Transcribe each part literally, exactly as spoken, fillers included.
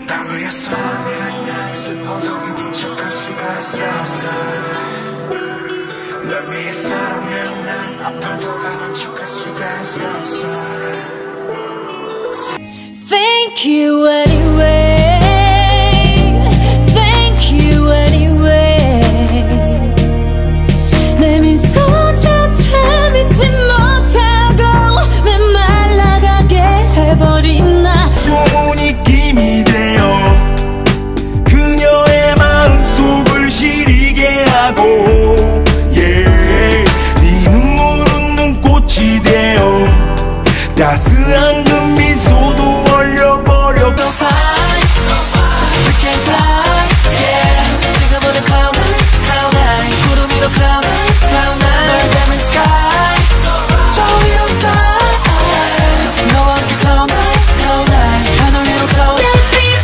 날 위해서라면 슬퍼도 기쁜 척할 수가 있었어. 널 위해서라면 난 아파도 강한 척할 수가 있었어. Thank you anyway. Thank you anyway. 내 미소조차 믿지 못하고 메말라가게 해버린 나. 좋은 입김이 되어 그녀의 마음속을 시리게 하고 yeah. 네 눈물은 눈꽃이 되어 따스한 그 미소도 얼려버려. So fine, we can fly, yeah. 지금 오는 cloud nine, cloud nine. 구름 위로 cloud nine, cloud nine. 널 닮은 sky, 저 위로 fly. 너와 함께 cloud nine, cloud nine. 하늘 위로 cloud nine.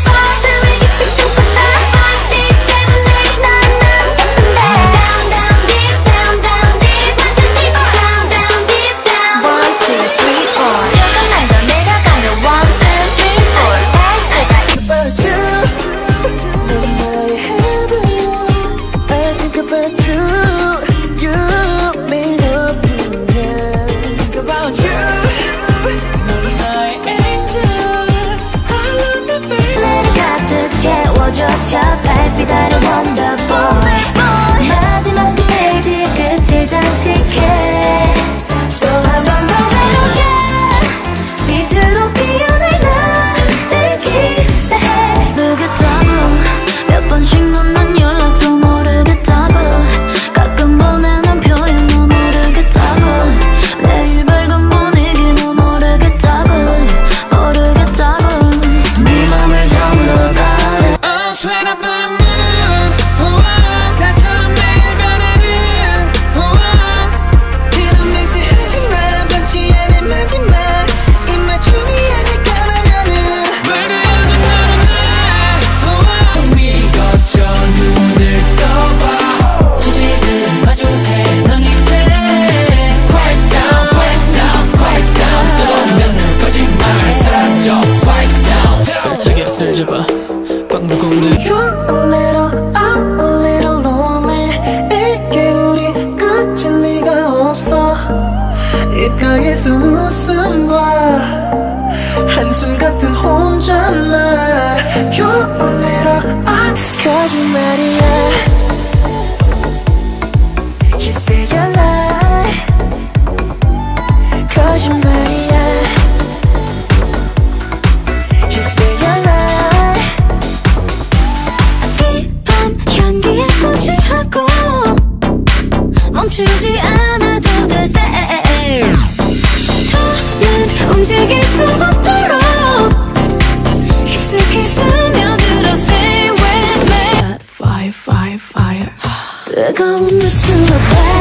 저 달빛 아래 wonderboy 마지막 그 페이지 끝을 장식해 또 한 번 더 새롭게 빛으로 피어날 나를 기대해. 모르겠다고 몇 번씩 넌 연락도 모르겠다고 가끔 보내는 표현도 모르겠다고 내일 밝은 분위기도 모르겠다고 모르겠다고 네 맘을 저물어 가. When I burn moon, 우와, 달처럼 매일 변하는 우와. 그런 맹세 하지마, 변치 않을 마지막 입맞춤이 아닐까라면은 말도 안 돼, 너는 나 우와. 위 거쳐 눈을 떠봐 진실은 마주해 넌 이제 Quiet down, quiet down, quiet down. 뜨거운 눈을 거짓말 사라져 Quiet down. 벨타기를 쓸져봐 You're a little, I'm a little lonely. 이게 우리 끝일 리가 없어. 입가에선 웃음과 한숨 같은 혼잣말. You're a little, I'm 거짓말이야. You say you lie. 거짓말이야. 멈추지 않아도 돼 stay. 더는 움직일 수 없도록 깊숙이 스며들어 stay with me. Fire, fire, fire. 뜨거운 물수로